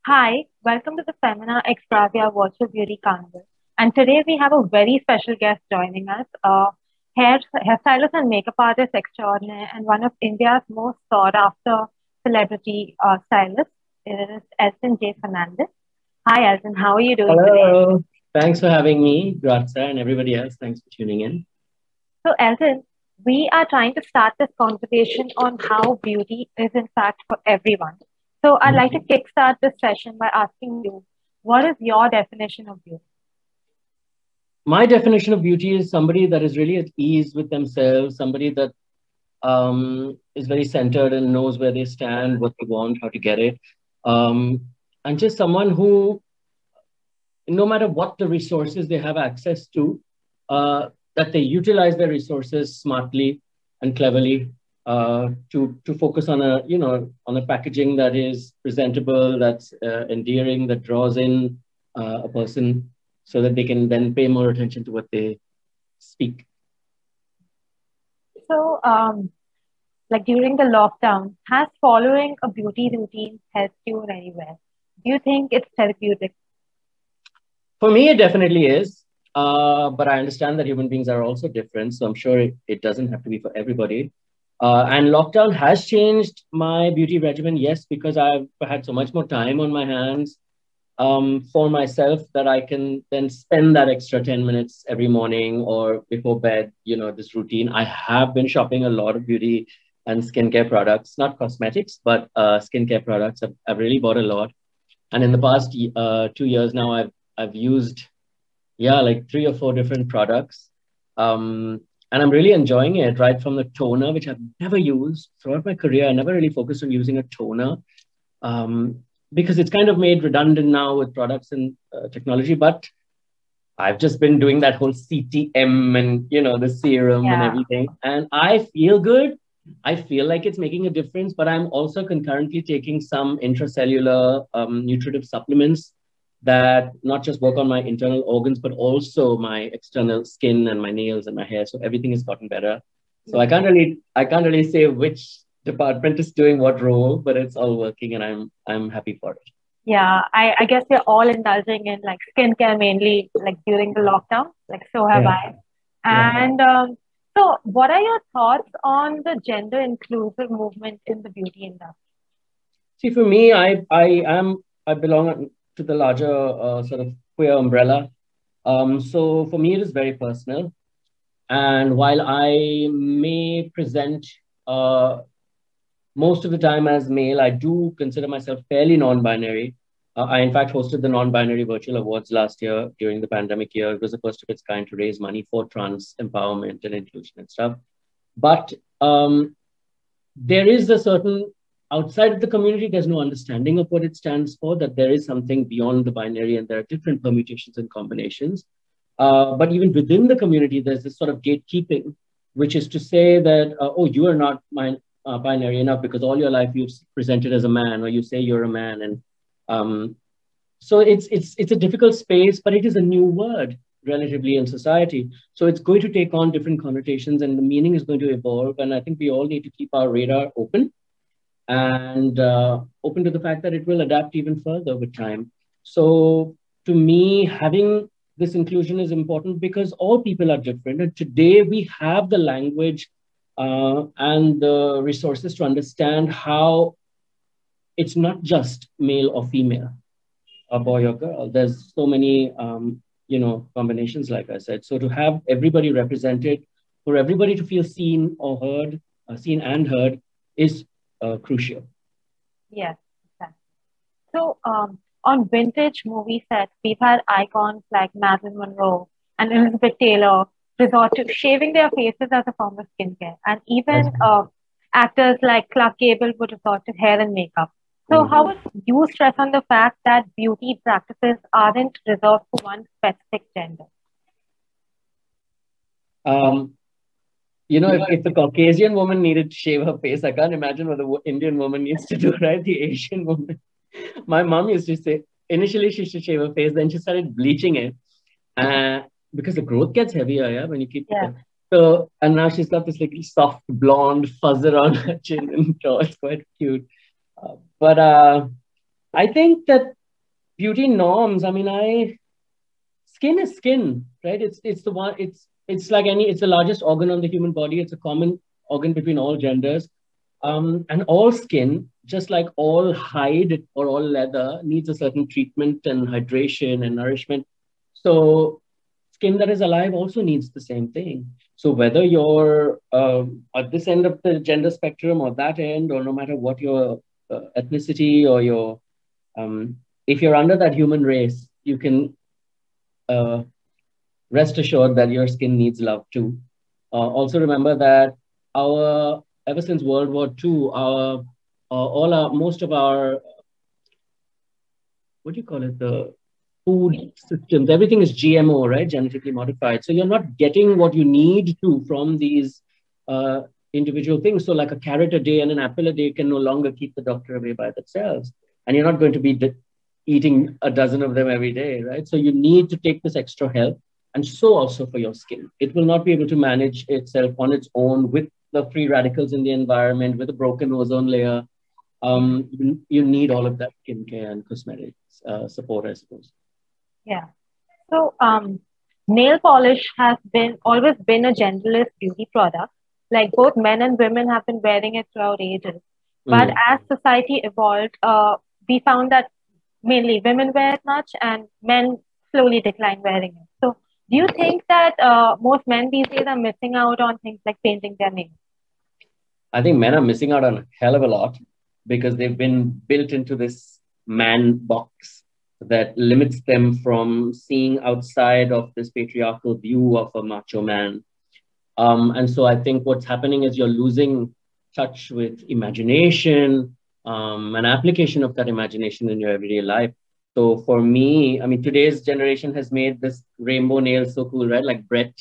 Hi, welcome to the Femina Extravia Virtual Beauty Carnival. And today we have a very special guest joining us, hairstylist and makeup artist extraordinaire, and one of India's most sought after celebrity stylists. It is Elton J. Fernandez. Hi, Elton. How are you doing today? Hello. Thanks for having me, Gratza, and everybody else. Thanks for tuning in. So, Elton, we are trying to start this conversation on how beauty is, in fact, for everyone. So, I'd like to Mhm. kickstart this session by asking you, what is your definition of beauty? My definition of beauty is somebody that is really at ease with themselves, somebody that is very centered and knows where they stand, what they want, how to get it. Um, and just someone who, no matter what the resources they have access to, that they utilize their resources smartly and cleverly to focus on a packaging that is presentable, that's endearing, that draws in a person, so that they can then pay more attention to what they speak. So, like during the lockdown, has following a beauty routine helped you in any way? Do you think it's therapeutic? For me, it definitely is. But I understand that human beings are also different. So I'm sure it doesn't have to be for everybody. And lockdown has changed my beauty regimen. Yes, because I've had so much more time on my hands for myself that I can then spend that extra 10 minutes every morning or before bed, this routine. I have been shopping a lot of beauty and skincare products, not cosmetics, but skincare products. I've really bought a lot. And in the past 2 years now, I've used, yeah, like three or four different products. Um, and I'm really enjoying it, right from the toner, which I've never used throughout my career. I never really focused on using a toner um, because it's kind of made redundant now with products and technology. But I've just been doing that whole CTM and the serum and Yeah. everything, and I feel good. I feel like it's making a difference, but I'm also concurrently taking some intracellular nutritive supplements that not just work on my internal organs, but also my external skin and my nails and my hair. So everything has gotten better. So I can't really say which department is doing what role, but it's all working, and I'm happy for it. Yeah, I guess we're all indulging in like skincare mainly like during the lockdown. Like so have Yeah, I. yeah. And so what are your thoughts on the gender inclusive movement in the beauty industry? See, for me, I belong to the larger sort of queer umbrella. So for me, it is very personal. And while I may present uh, most of the time as male, I do consider myself fairly non-binary. I, in fact, hosted the Non-Binary Virtual Awards last year during the pandemic year. It was the first of its kind to raise money for trans empowerment and inclusion and stuff. But there is a certain outside of the community, there's no understanding of what it stands for, that there is something beyond the binary and there are different permutations and combinations. But even within the community, there's this sort of gatekeeping, which is to say that, oh, you are not binary enough because all your life you've presented as a man, or you say you're a man. And um, so it's a difficult space, but it is a new word relatively in society. So it's going to take on different connotations and the meaning is going to evolve. And I think we all need to keep our radar open and open to the fact that it will adapt even further with time. So to me, having this inclusion is important because all people are different. And today we have the language and the resources to understand how it's not just male or female, a boy or girl. There's so many, combinations, like I said. So to have everybody represented, for everybody to feel seen or heard, seen and heard, is crucial. Yes, exactly. So, on vintage movie sets, we've had icons like Marilyn Monroe and Elizabeth Taylor resort to shaving their faces as a form of skincare, and That's even actors like Clark Gable would resort to hair and makeup. So, how Mhm. would you stress on the fact that beauty practices aren't reserved for one specific gender? Um, if the Caucasian woman needed to shave her face, I can't imagine what the Indian woman needs to do, right? The Asian woman. My mom used to say, initially she used to shave her face, then she started bleaching it. Uh, because the growth gets heavier, yeah, when you keep Yeah. so, and now she's got this like soft blonde fuzz around her chin and jaw. It's quite cute. But I think that beauty norms. I mean, skin is skin, right? It's the one. It's like any. It's the largest organ on the human body. It's a common organ between all genders. And all skin, just like all hide or all leather, needs a certain treatment and hydration and nourishment. So skin that is alive also needs the same thing. So whether you're at this end of the gender spectrum or that end, or no matter what your ethnicity or your, if you're under that human race, you can uh, rest assured that your skin needs love too. Also remember that our ever since World War II, our all our most of our, what do you call it, the food systems, everything is GMO, right? Genetically modified. So you're not getting what you need to from these uh, individual things. So like a carrot a day and an apple a day can no longer keep the doctor away by themselves. And you're not going to be eating a dozen of them every day, right? So you need to take this extra help. And so also for your skin. It will not be able to manage itself on its own with the free radicals in the environment, with a broken ozone layer. You need all of that skincare and cosmetics support, I suppose. Yeah. So, nail polish has been always been a genderless beauty product. Like both men and women have been wearing it throughout ages. But Mm. as society evolved, we found that mainly women wear it much and men slowly decline wearing it. So, do you think that most men these days are missing out on things like painting their nails? I think men are missing out on a hell of a lot because they've been built into this man box that limits them from seeing outside of this patriarchal view of a macho man. And so I think what's happening is you're losing touch with imagination, and application of that imagination in your everyday life. So for me, I mean, today's generation has made this rainbow nails so cool, right? Like Brett,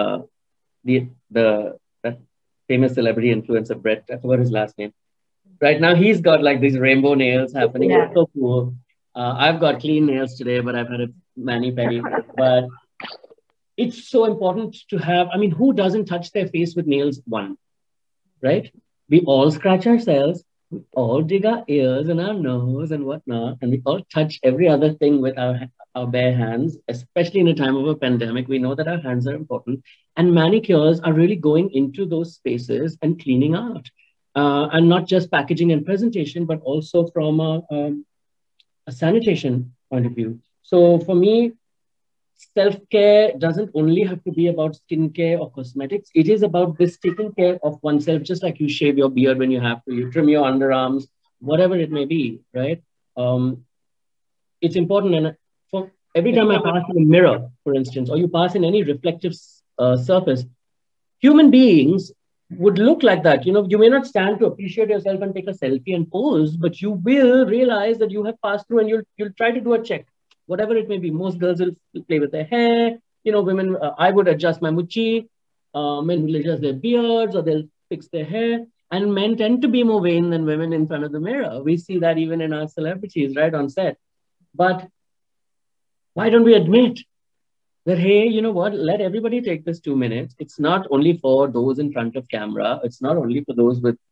the that famous celebrity influencer Brett, I forgot his last name. Right now, he's got like these rainbow nails happening. Yeah. It's so cool. I've got clean nails today, but I've had a mani pedi. But it's so important to have. I mean, who doesn't touch their face with nails? One, right? We all scratch ourselves. We all dig our ears and our nose and whatnot, and we all touch every other thing with our bare hands, especially in a time of a pandemic. We know that our hands are important, and manicures are really going into those spaces and cleaning out, and not just packaging and presentation, but also from a sanitation point of view. So for me, self-care doesn't only have to be about skincare or cosmetics. It is about this taking care of oneself, just like you shave your beard when you have to, you trim your underarms, whatever it may be, right? It's important. And for every time I pass in a mirror, for instance, or you pass in any reflective surface, human beings would look like that. You know, you may not stand to appreciate yourself and take a selfie and pose, but you will realize that you have passed through and you'll try to do a check, whatever it may be. Most girls will play with their hair. You know, women, I would adjust my muchi. Men will adjust their beards or they'll fix their hair. And men tend to be more vain than women in front of the mirror. We see that even in our celebrities, right, on set. But why don't we admit that, hey, you know what, let everybody take this 2 minutes. It's not only for those in front of camera. It's not only for those with,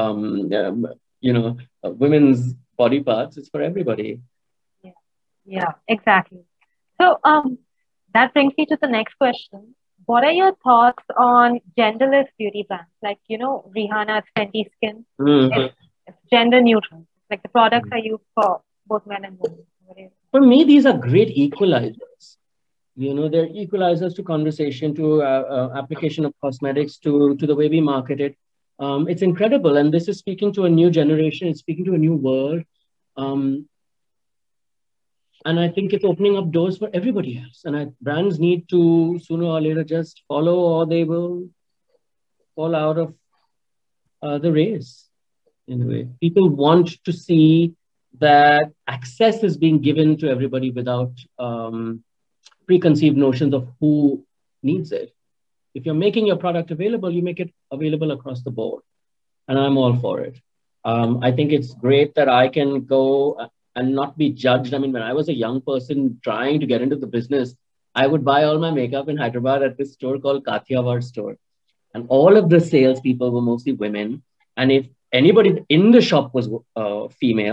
women's body parts. It's for everybody. Yeah, yeah, exactly. So, that brings me to the next question. What are your thoughts on genderless beauty brands? Like, Rihanna's Fenty Skin. Mhm. It's gender neutral. Like the products are used for both men and women. For me, these are great equalizers. You know, they're equalizers to conversation, to application of cosmetics, to the way we market it. It's incredible. And this is speaking to a new generation. It's speaking to a new world. Um, and I think it's opening up doors for everybody else. And brands need to sooner or later just follow, or they will fall out of the race in a way. People want to see that access is being given to everybody without preconceived notions of who needs it. If you're making your product available, you make it available across the board. And I'm all for it. I think it's great that I can go and not be judged. I mean, when I was a young person trying to get into the business, I would buy all my makeup in Hyderabad at this store called Kathiawar store. And all of the salespeople were mostly women. And if anybody in the shop was female,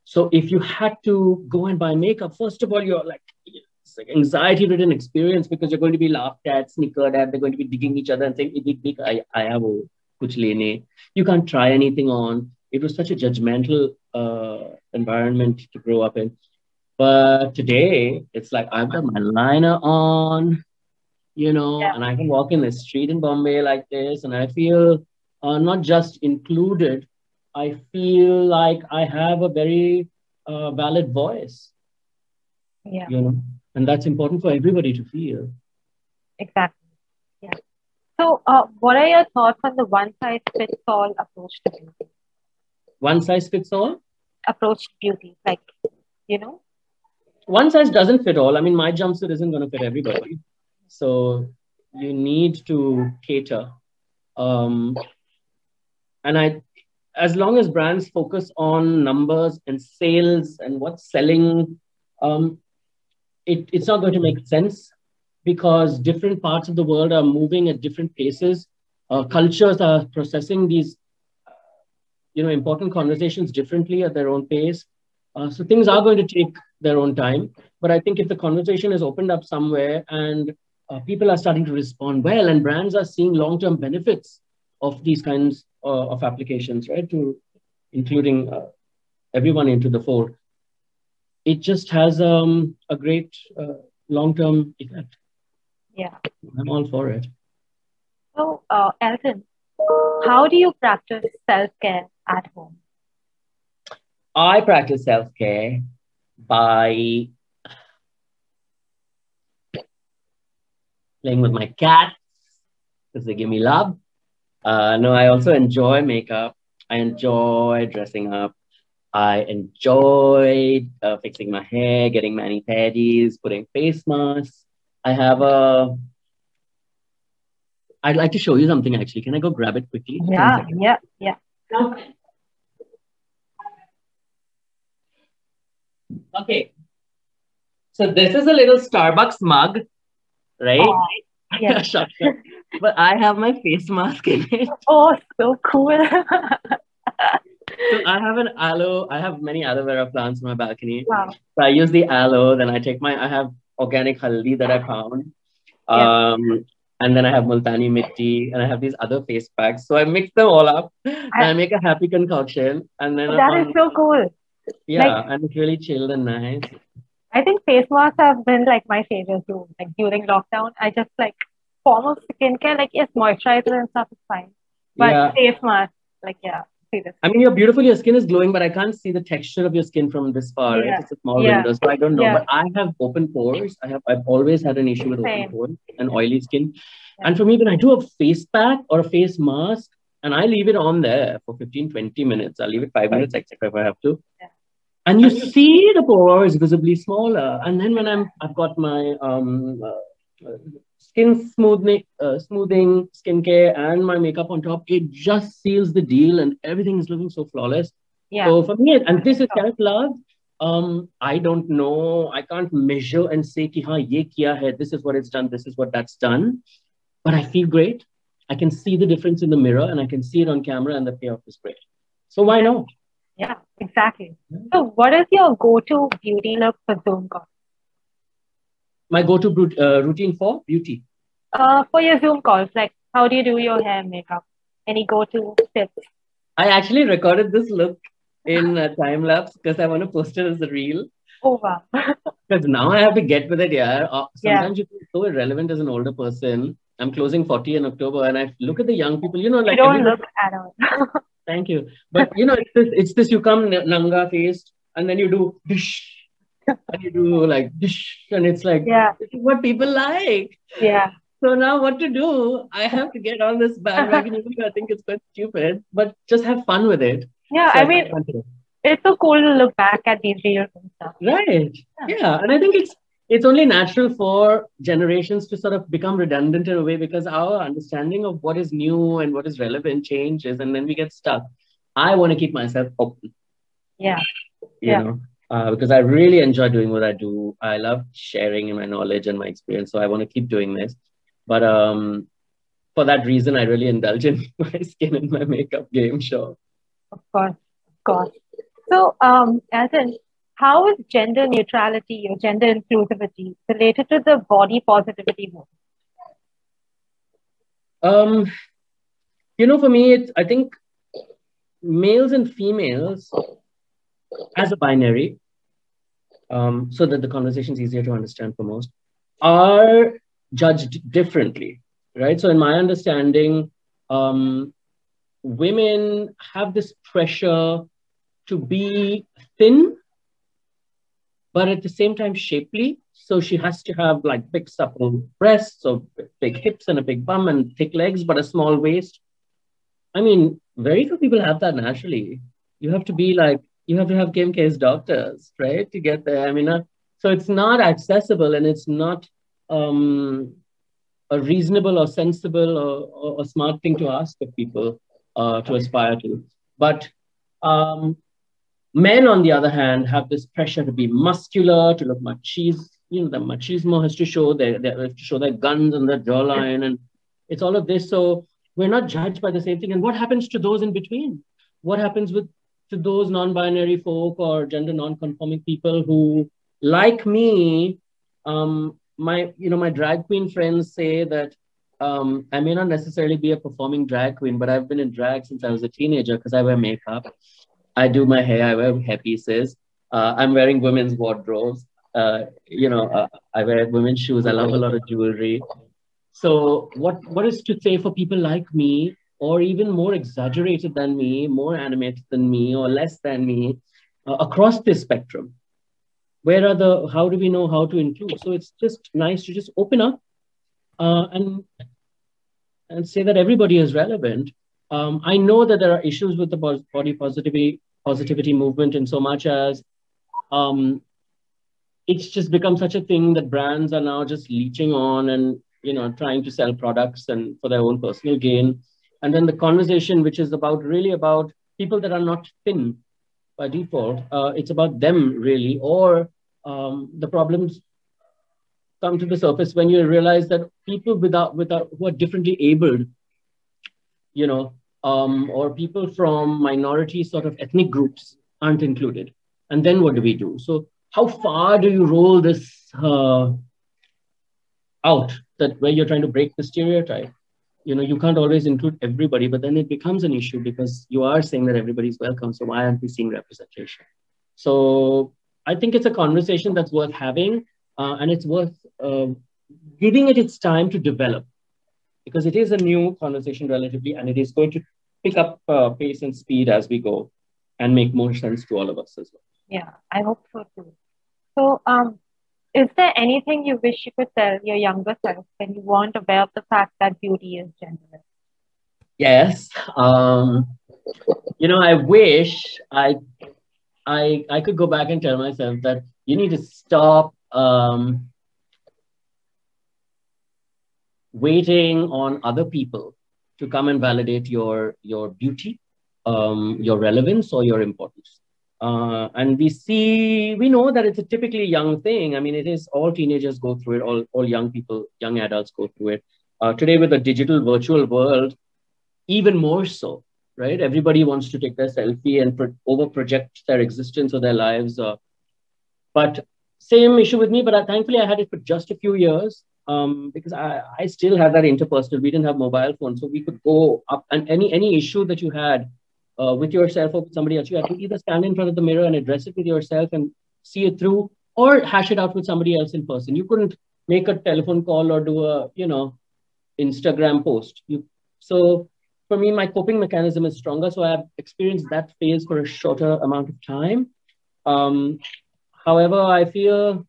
So if you had to go and buy makeup, first of all, you're like, it's like anxiety-ridden experience because you're going to be laughed at, snickered at. They're going to be digging each other and saying, I have kuch lene. You can't try anything on. It was such a judgmental environment to grow up in. But today, it's like I've got my liner on, Yeah. and I can walk in the street in Bombay like this, and I feel not just included, I feel like I have a very valid voice, Yeah. and that's important for everybody to feel. Exactly. Yeah. So, what are your thoughts on the one size fits all approach to beauty? One size fits all? Approach to beauty, like, you know? One size doesn't fit all. I mean, my jumpsuit isn't going to fit everybody. So you need to cater. Um, and as long as brands focus on numbers and sales and what's selling, um, it's not going to make sense because different parts of the world are moving at different paces. Cultures are processing these, important conversations differently at their own pace. So things are going to take their own time. But I think if the conversation is opened up somewhere and people are starting to respond well and brands are seeing long-term benefits of these kinds of applications, right, to including everyone into the fold, it just has a great long-term effect. Yeah. I'm all for it. So, Elton, how do you practice self-care at home? I practice self-care by playing with my cats because they give me love. No, I also enjoy makeup. I enjoy dressing up. I enjoy fixing my hair, getting mani-pedis, putting face masks. I'd like to show you something actually. Can I go grab it quickly? Yeah. Okay. So this is a little Starbucks mug, right? Oh, yeah. But I have my face mask in it. Oh, so cool. So I have an aloe. I have many aloe vera plants on my balcony. Wow. So I use the aloe. Then I have organic haldi that I found. Yeah. And then I have multani mitti, and I have these other face packs. So I mix them all up, and I make a happy concoction. And then That is so cool. Yeah, and it's really chilled and nice. I think face masks have been like my favorite too. Like during lockdown, I just like form of skincare, like yes, moisturizer and stuff is fine. But Yeah. face mask, like yeah, seriously. I mean, you're beautiful, your skin is glowing, but I can't see the texture of your skin from this far, right? It's a small window, so I don't know. But I have open pores. I've always had an issue with open pores and oily skin. And for me, when I do a face pack or a face mask, and I leave it on there for 15, 20 minutes, I'll leave it 5 minutes extra if I have to. And you see the pores visibly smaller. And then when I've got my skin smoothing skincare and my makeup on top, it just seals the deal and everything is looking so flawless. Yeah. So for me, and this is self-love. I don't know. I can't measure and say ki haan, ye kiya hai, this is what it's done, this is what that's done. But I feel great. I can see the difference in the mirror and I can see it on camera and the payoff is great. So why not? Yeah, exactly. So what is your go-to beauty look for Zoom call? My go-to routine for beauty? For your Zoom calls, like how do you do your hair and makeup? Any go-to tips? I actually recorded this look in time lapse because I want to post it as a reel. Oh, wow. Because now I have to get with it, yeah. Sometimes you feel so irrelevant as an older person. I'm closing 40 in October and I look at the young people, like... You don't look at all. Thank you. But, it's this, you come nanga faced and then you do dish. And you do like dish. And it's like, this is what people like. Yeah. So now what to do? I have to get on this bandwagon. I think it's quite stupid, but just have fun with it. Yeah, so I mean, it's so cool to look back at these reels and stuff. Right. Yeah. And I think it's only natural for generations to sort of become redundant in a way because our understanding of what is new and what is relevant changes and then we get stuck. I want to keep myself open. Yeah. You know, because I really enjoy doing what I do. I love sharing my knowledge and my experience. So I want to keep doing this. But for that reason, I really indulge in my skin and my makeup game, sure. Of course. So, Alton, how is gender neutrality or gender inclusivity related to the body positivity movement? Um, for me, I think males and females as a binary, so that the conversation is easier to understand for most, are judged differently, right? So in my understanding, women have this pressure to be thin, but at the same time shapely. So she has to have like big supple breasts or big hips and a big bum and thick legs, but a small waist. I mean, very few people have that naturally. You have to be like, you have to have Kim K's doctors, right, to get there. I mean, so it's not accessible, and it's not a reasonable or sensible or smart thing to ask of people to aspire to. But men, on the other hand, have this pressure to be muscular, to look the machismo has to show they have to show their guns and their jawline, and it's all of this. So we're not judged by the same thing. And what happens to those in between? What happens to those non-binary folk or gender non-conforming people who, like me, my drag queen friends say that I may not necessarily be a performing drag queen, but I've been in drag since I was a teenager because I wear makeup. I do my hair, I wear hairpieces. I'm wearing women's wardrobes. I wear women's shoes. I love a lot of jewelry. So what is to say for people like me, or even more exaggerated than me, more animated than me, or less than me, across this spectrum? How do we know how to include? So it's just nice to just open up and say that everybody is relevant. I know that there are issues with the body positivity movement, in so much as it's just become such a thing that brands are now just leeching on and trying to sell products and for their own personal gain. And then the conversation, which is really about people that are not thin by default, it's about them really, or the problems come to the surface when you realize that people who are differently abled, or people from minority sort of ethnic groups aren't included. And then what do we do? So how far do you roll this out, that where you're trying to break the stereotype? You can't always include everybody, but then it becomes an issue because you are saying that everybody's welcome. So why aren't we seeing representation? So I think it's a conversation that's worth having, and it's worth giving it its time to develop, because it is a new conversation relatively, and it is going to pick up pace and speed as we go and make more sense to all of us as well. Yeah, I hope so too. So, is there anything you wish you could tell your younger self when you weren't aware of the fact that beauty is genderless? Yes. I wish I could go back and tell myself that you need to stop waiting on other people to come and validate your beauty, your relevance, or your importance. And we know that it's a typically young thing. I mean, it is, all teenagers go through it, all young people, young adults go through it. Today, with the digital virtual world, even more so, right? Everybody wants to take their selfie and over project their existence or their lives. But same issue with me, but thankfully I had it for just a few years, because I still had that interpersonal. We didn't have mobile phones, so we could go up, and any issue that you had with yourself or with somebody else, you had to either stand in front of the mirror and address it with yourself and see it through, or hash it out with somebody else in person. You couldn't make a telephone call or do a Instagram post. So for me, my coping mechanism is stronger. So I've experienced that phase for a shorter amount of time. However, I feel,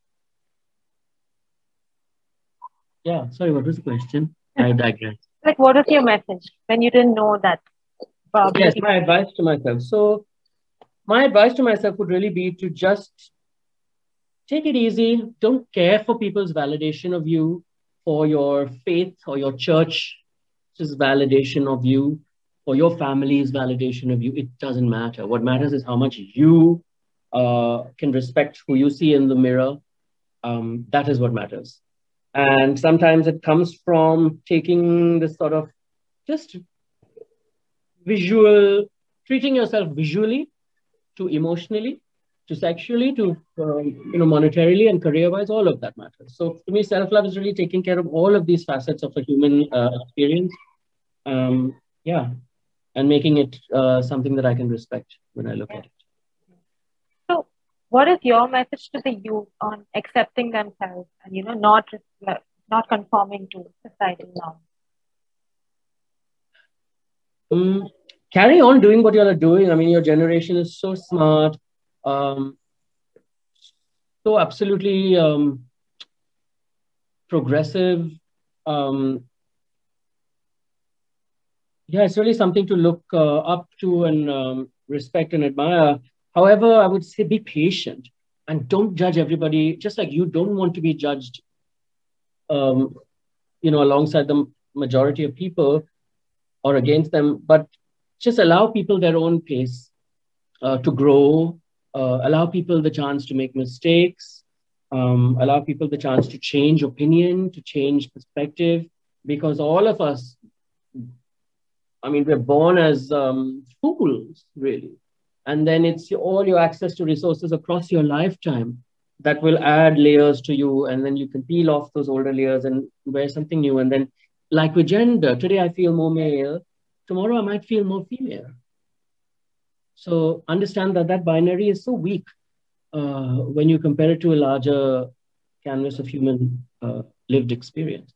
yeah, sorry, what was the question? I digress. Like, what is your message when you didn't know that? Yes, my advice to myself. So my advice to myself would really be to just take it easy. Don't care for people's validation of you, or your faith or your church's validation of you, or your family's validation of you. It doesn't matter. What matters is how much you can respect who you see in the mirror. That is what matters. And sometimes it comes from taking this sort of just treating yourself visually to emotionally, to sexually, to monetarily and career-wise, all of that matters. So to me, self-love is really taking care of all of these facets of a human experience. Yeah, and making it something that I can respect when I look at it. So, what is your message to the youth on accepting themselves and not conforming to societal norms? Carry on doing what you all are doing. I mean, your generation is so smart, so absolutely progressive. Yeah, it's really something to look up to and respect and admire. However, I would say be patient and don't judge everybody. Just like you don't want to be judged, alongside the majority of people or against them, but just allow people their own pace to grow. Allow people the chance to make mistakes. Allow people the chance to change opinion, to change perspective, because all of us, I mean, we're born as fools, really. And then it's all your access to resources across your lifetime that will add layers to you. And then you can peel off those older layers and wear something new. And then, like with gender, today I feel more male, tomorrow I might feel more female. So understand that that binary is so weak when you compare it to a larger canvas of human lived experience.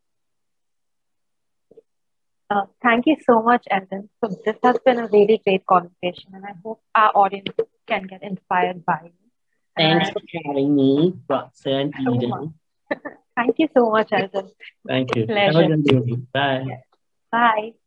Thank you so much, Eldon. So this has been a really great conversation, and I hope our audience can get inspired by you. Thanks for having me, Roxanne Eden. Thank you so much, Eldon. Thank you. Have a good evening. Bye. Bye.